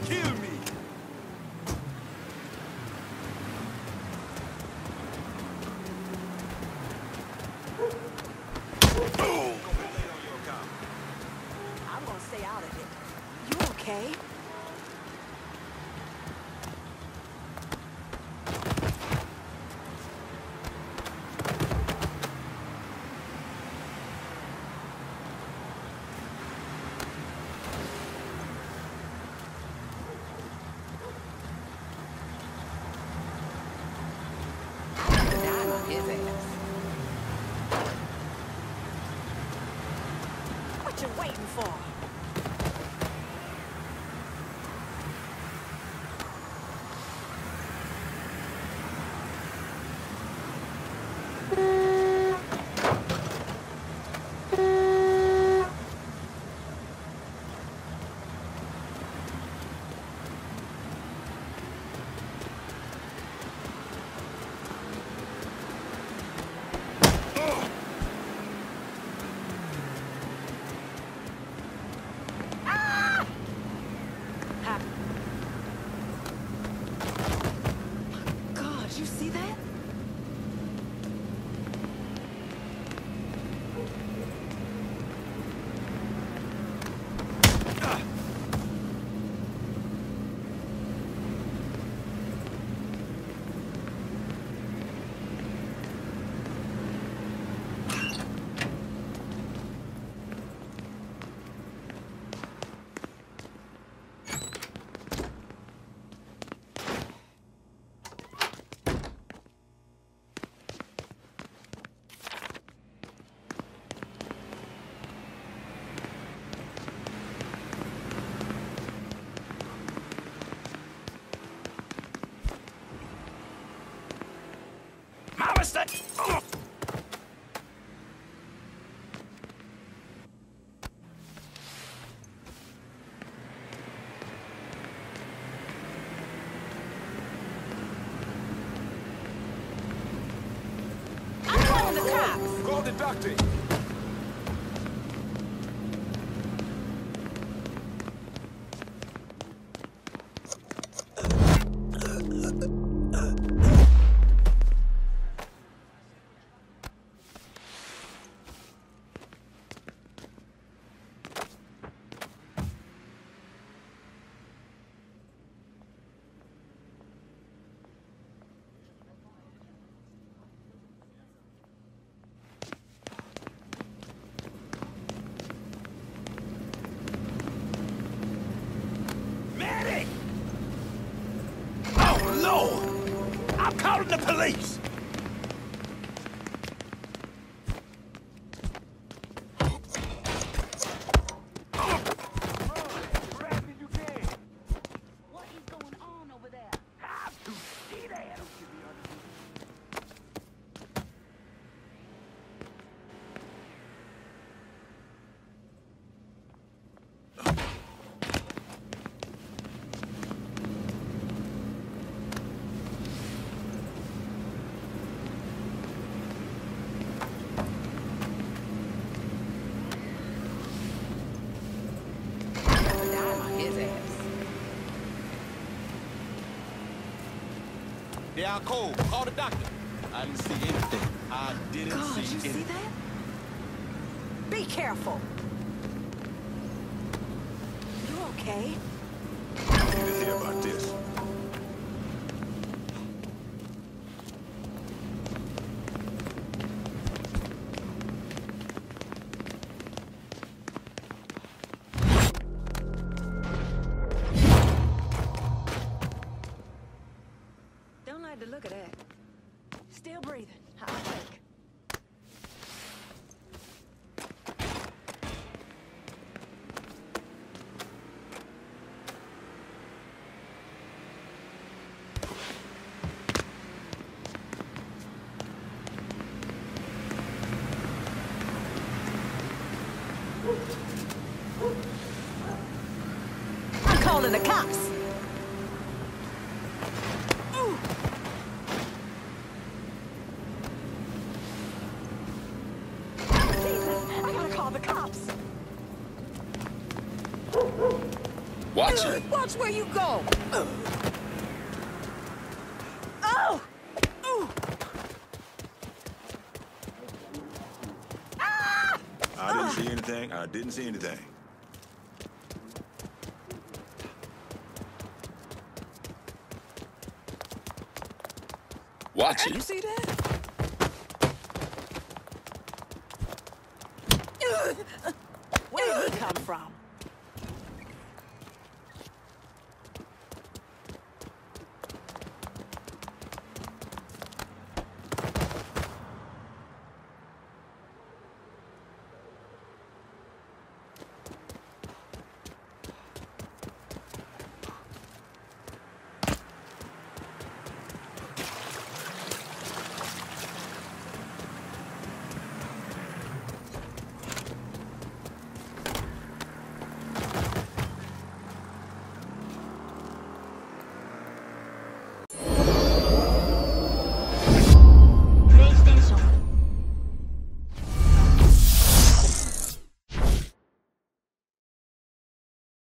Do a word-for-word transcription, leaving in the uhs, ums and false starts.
Kill me! I'm gonna stay out of it. You okay? His ass. What you waiting for? You see that? Oh. I'm calling the cops. Call the doctor. I'm calling the police! What is going on over there? How to see that? They are cold. Call the doctor. I didn't see anything. I didn't God, see you anything. see that? Be careful. You okay? I need to hear about this. Don't like the look of that. Still breathing, I think. I'm calling the cops. Ooh. Jesus, I gotta call the cops. Watch it. Watch where you go. Oh! Ooh. Ah! I didn't see anything. I didn't see anything. Watch You it. see that? Where did he come from?